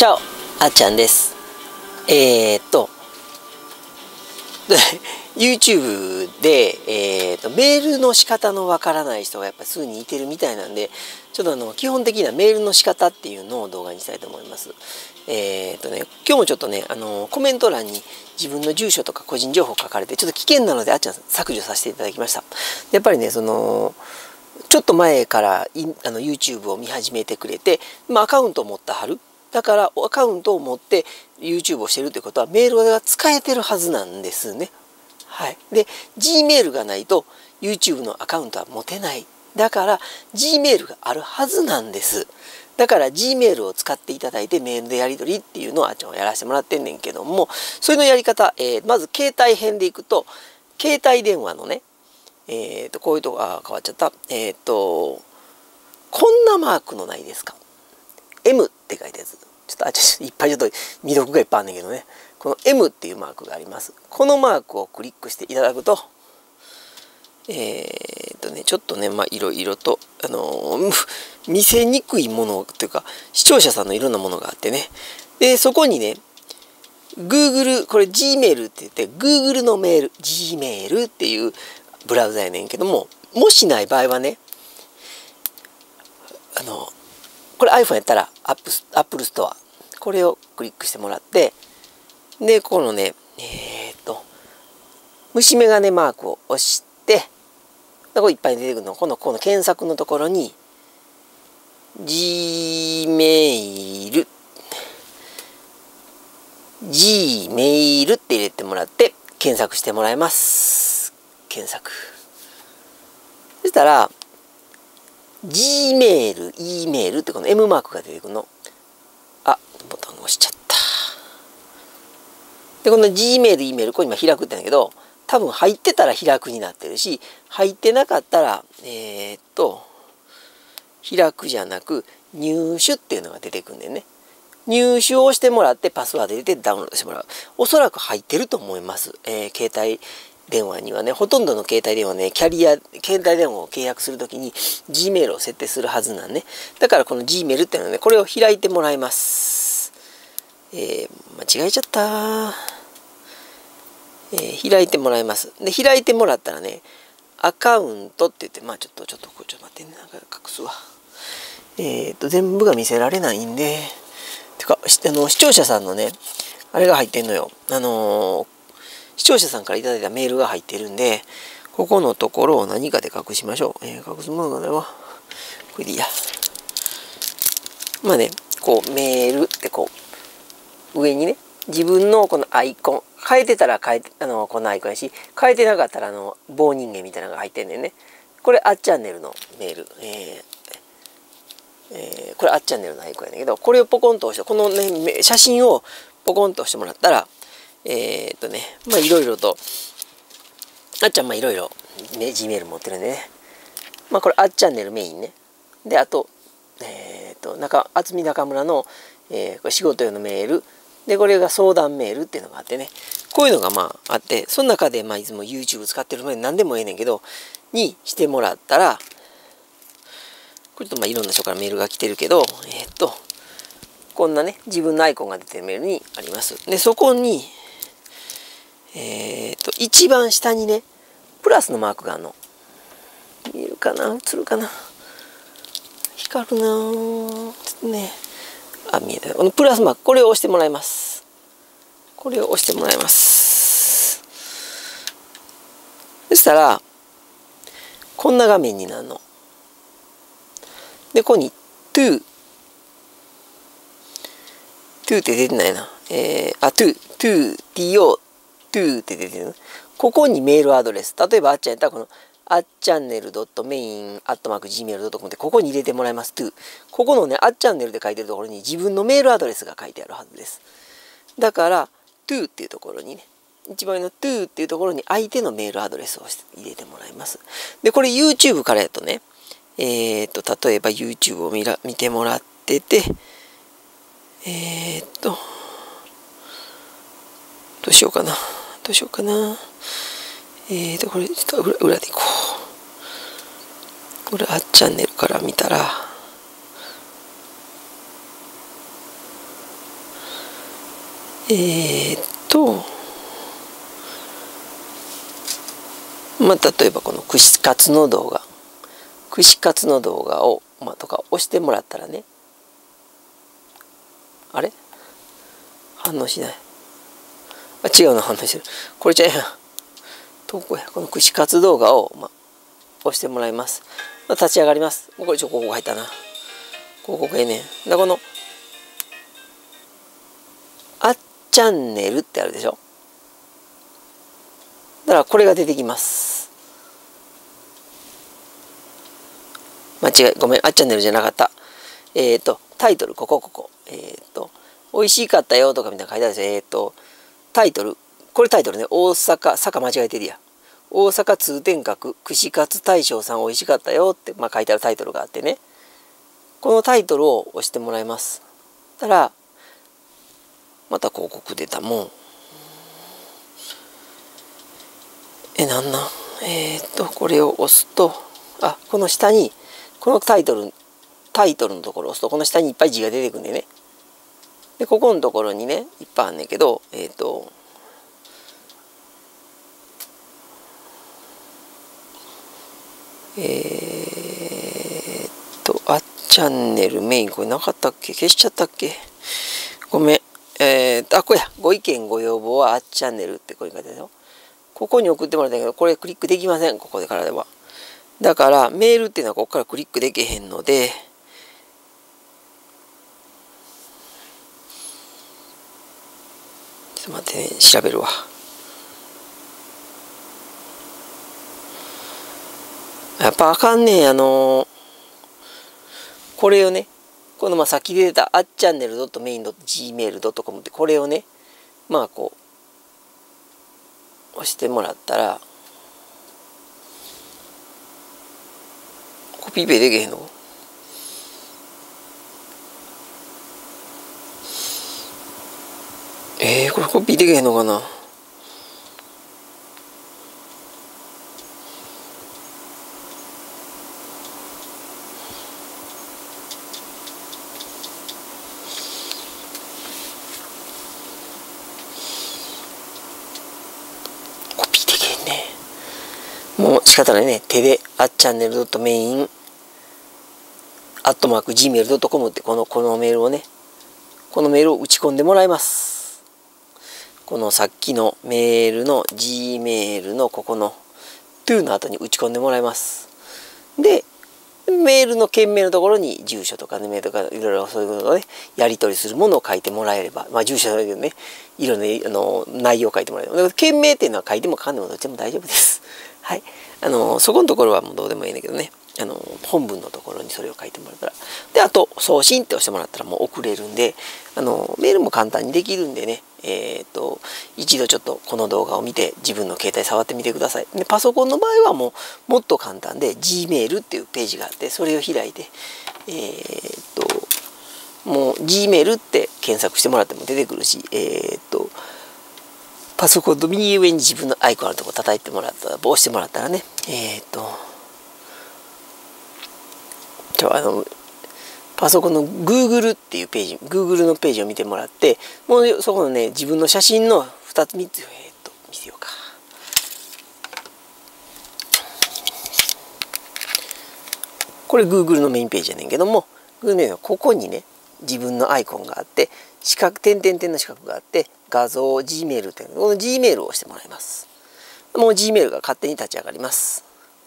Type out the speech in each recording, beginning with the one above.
チャオ、あっちゃんです。YouTube で、メールの仕方のわからない人がやっぱり数人いてるみたいなんで、ちょっと基本的なメールの仕方っていうのを動画にしたいと思います。今日もちょっとね、コメント欄に自分の住所とか個人情報書かれて、ちょっと危険なのであっちゃん削除させていただきました。やっぱりね、ちょっと前からYouTube を見始めてくれて、アカウントを持ったはる。だからアカウントを持って YouTube をしてるということはメールが使えてるはずなんですね。はい。で、Gmail がないと YouTube のアカウントは持てない。だから Gmail があるはずなんです。だから Gmail を使っていただいてメールでやり取りっていうのをあっちゃんはやらせてもらってんねんけども、それのやり方、まず携帯編でいくと、携帯電話のね、こういうとこ、変わっちゃった。こんなマークのないですか。M って書いたやつ。ちょっといっぱいちょっと未読がいっぱいあるんだけどね。この M っていうマークがあります。このマークをクリックしていただくと、ちょっとね、いろいろと、見せにくいものというか、視聴者さんのいろんなものがあってね。で、そこにね、Google、これ Gmail って言って、Google のメール、Gmail っていうブラウザやねんけども、もしない場合はね、これ iPhone やったら Apple Store。これをクリックしてもらって、で、このね、虫眼鏡マークを押して、ここいっぱい出てくるの。この検索のところに、Gmail って入れてもらって、検索してもらいます。検索。そしたら、Gmail、E メールってこの M マークが出てくるの。ボタン押しちゃった。で、この Gmail、E メール、これ今開くって言うんだけど、多分入ってたら開くになってるし、入ってなかったら、開くじゃなく、入手っていうのが出てくるんだよね。入手をしてもらってパスワード入れてダウンロードしてもらう。おそらく入ってると思います。携帯電話にはね、ほとんどの携帯電話ね、携帯電話を契約するときに Gmail を設定するはずなんね。だからこの Gmail っていうのはね、これを開いてもらいます。間違えちゃった。開いてもらいます。で、開いてもらったらね、アカウントって言って、ちょっと待ってね、なんか隠すわ。全部が見せられないんで、てか、視聴者さんのね、あれが入ってんのよ。視聴者さんからいただいたメールが入ってるんで、ここのところを何かで隠しましょう。隠すものがないわ。これでいいや。こう、メールってこう、上にね、自分のこのアイコン、変えてたらこのアイコンやし、変えてなかったら棒人間みたいなのが入ってんねんね。これ、あっチャンネルのメール。これ、あっチャンネルのアイコンやねんけど、これをポコンと押して、このね、写真をポコンと押してもらったら、いろいろと、あっちゃんいろいろ、ね、Gmail 持ってるんでね。これ、あっチャンネルメインね。で、あと、渥美中村の、これ仕事用のメール。で、これが相談メールっていうのがあってね。こういうのがあって、その中でいつも YouTube 使ってるので何でもええねんけど、にしてもらったら、これちょっといろんな人からメールが来てるけど、こんなね、自分のアイコンが出てるメールにあります。で、そこに、一番下にね、プラスのマークがあるの。見えるかな？映るかな？光るなぁ。ちょっとね。見えない。このプラスマーク、これを押してもらいます。これを押してもらいます。そしたら、こんな画面になるの。で、ここに、to って出てないな。to って出てる。ここにメールアドレス。例えば、あっちゃんやったら、この、@main@gmail.com でここに入れてもらいます。to。ここのね、@channel で書いてるところに自分のメールアドレスが書いてあるはずです。だから、to っていうところにね、一番の to っていうところに相手のメールアドレスを入れてもらいます。で、これ YouTube からやとね、例えば YouTube を見てもらってて、どうしようかな。これちょっと裏でいこう。これ、あっチャンネルから見たら、 えー、っとまあ例えばこの串カツの動画を、とか押してもらったらね、あれ反応しない。違うの反応してる。これじゃや投稿や。この串カツ動画を、押してもらいます。立ち上がります。これ広告入ったな。広告ええねん。このあっチャンネルってあるでしょ。だからこれが出てきます。間違い、ごめん、あっチャンネルじゃなかった。タイトル、ここ。美味しかったよとかみたいな書いてあるんですよ。タイトル、これタイトルね、大阪、坂間違えてるや。大阪通天閣、串カツ大将さん美味しかったよって、書いてあるタイトルがあってね。このタイトルを押してもらいます。たら、また広告出たもん。なんなんこれを押すと、この下に、このタイトルのところを押すと、この下にいっぱい字が出てくるんでね。で、ここのところにね、いっぱいあんねんけど、あっチャンネルメイン、これなかったっけ？消しちゃったっけ？ごめん。これや。ご意見ご要望はあっチャンネルってこういう書いてあるよ。ここに送ってもらったけど、これクリックできません。ここでからでは。だから、メールっていうのはここからクリックできへんので、ちょっと待ってね、調べるわ。やっぱあかんねん、これをね、このさっき出てたあっチャンネル .main.gmail.com ってこれをね、こう、押してもらったら、コピーペできへんの？これコピーできへんのかな？コピーできへんね。もう仕方ないね。手であっチャンネル .main@gmail.com ってこのメールをね、このメールを打ち込んでもらいます。このさっきのメールの Gmail のここの to の後に打ち込んでもらいます。で、メールの件名のところに住所とか名前とかいろいろそういうのをね、やり取りするものを書いてもらえれば、住所だけどね、いろんな内容を書いてもらえれば、件名っていうのは書いても書かんでもどっちでも大丈夫です。はい。そこのところはもうどうでもいいんだけどね。本文のところにそれを書いてもらったら。で、あと、送信って押してもらったらもう送れるんで、メールも簡単にできるんでね、一度ちょっとこの動画を見て自分の携帯触ってみてください。で、パソコンの場合はもっと簡単で Gmail っていうページがあって、それを開いて、もう Gmail って検索してもらっても出てくるし、パソコンの右上に自分のアイコンあるとこ叩いてもらったら、押してもらったらね、パソコンの Google っていうページ、Google のページを見てもらって、もうそこのね、自分の写真の2つ3つ、見せようか。これ Google のメインページやねんけども、Google のここにね、自分のアイコンがあって、点々々の四角があって、画像、Gmail っていうこの Gmail を押してもらいます。もう Gmail が勝手に立ち上がります。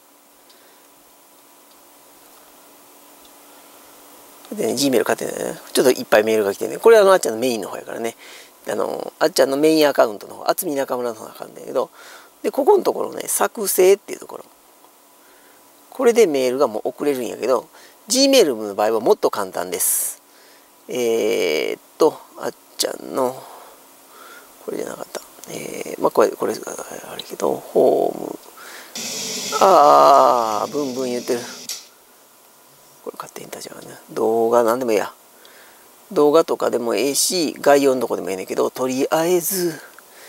でね、Gmail 勝手にね、ちょっといっぱいメールが来てね、これはあっちゃんのメインの方やからね、あっちゃんのメインアカウントの方、厚見中村の方があかんだけど、で、ここのところね、作成っていうところ。これでメールがもう送れるんやけど、Gmail の場合はもっと簡単です。あっちゃんの、これじゃなかった。これあれけど、ホーム。ブンブン言ってる。これ勝手に立ち上がるね。動画なんでもいいや。動画とかでもええし、概要のとこでもええねんけど、とりあえず、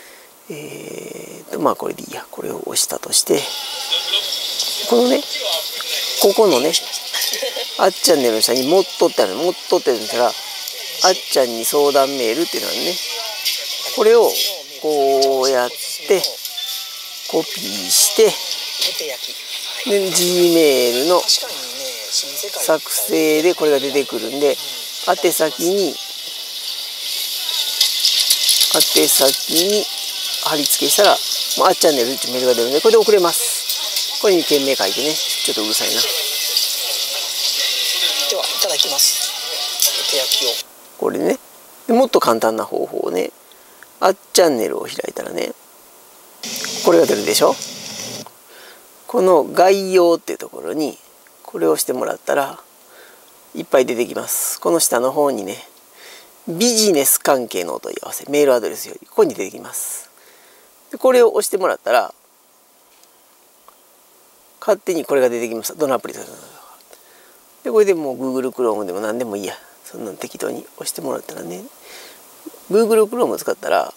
これでいいや。これを押したとして、このね、ここのね、あっちゃんネルの下にもっとってあるの。もっとって言ったら、あっちゃんに相談メールっていうのはね、 これをこうやってコピーしてで Gmail の作成でこれが出てくるんで、宛先に貼り付けしたら「あっチャンネル」ってメールが出るんで、これで送れます。これに件名書いてね。ちょっとうるさいな。 ではいただきます。手焼きをこれね、もっと簡単な方法ね、あっチャンネルを開いたらね、これが出るでしょ。この概要っていうところにこれを押してもらったらいっぱい出てきます。この下の方にね、ビジネス関係のお問い合わせ、メールアドレスよりここに出てきます。でこれを押してもらったら勝手にこれが出てきます。どのアプリかで、これでもう Google Chrome でも何でもいいや、そんなの適当に押してもらったらね、 Google Chrome 使ったら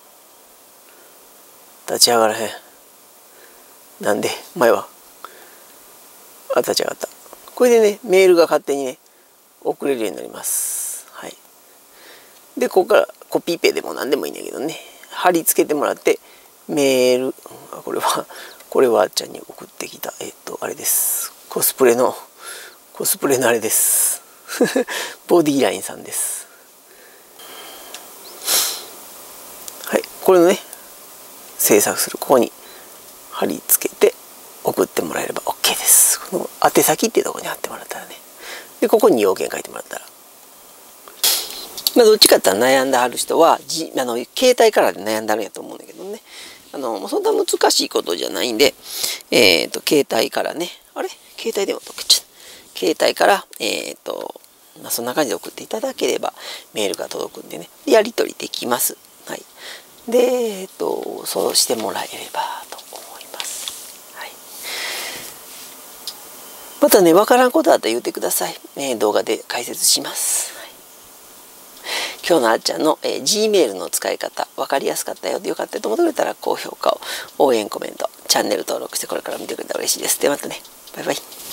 立ち上がらへん。なんで前は立ち上がった。これでね、メールが勝手にね送れるようになります。はい。でここからコピペでも何でもいいんだけどね、貼り付けてもらってメール、これはあっちゃんに送ってきたあれです。コスプレのあれですボディラインさんです。はい、これのね制作するここに貼り付けて送ってもらえれば OK です。この宛先っていうところに貼ってもらったらね、でここに要件書いてもらったら、どっちかって言ったら悩んではる人は携帯からで悩んではるんやと思うんだけどね、そんな難しいことじゃないんで、携帯からね、携帯でも送っちゃった。携帯からそんな感じで送っていただければメールが届くんでね、やり取りできます。はい。でそうしてもらえればと思います。はい。またね、わからんことあったら言ってください。動画で解説します。はい、今日のあっちゃんの、Gmail の使い方分かりやすかったよ、よかったと思ってくれたら高評価を、応援コメント、チャンネル登録してこれから見てくれたら嬉しいです。ではまたね、バイバイ。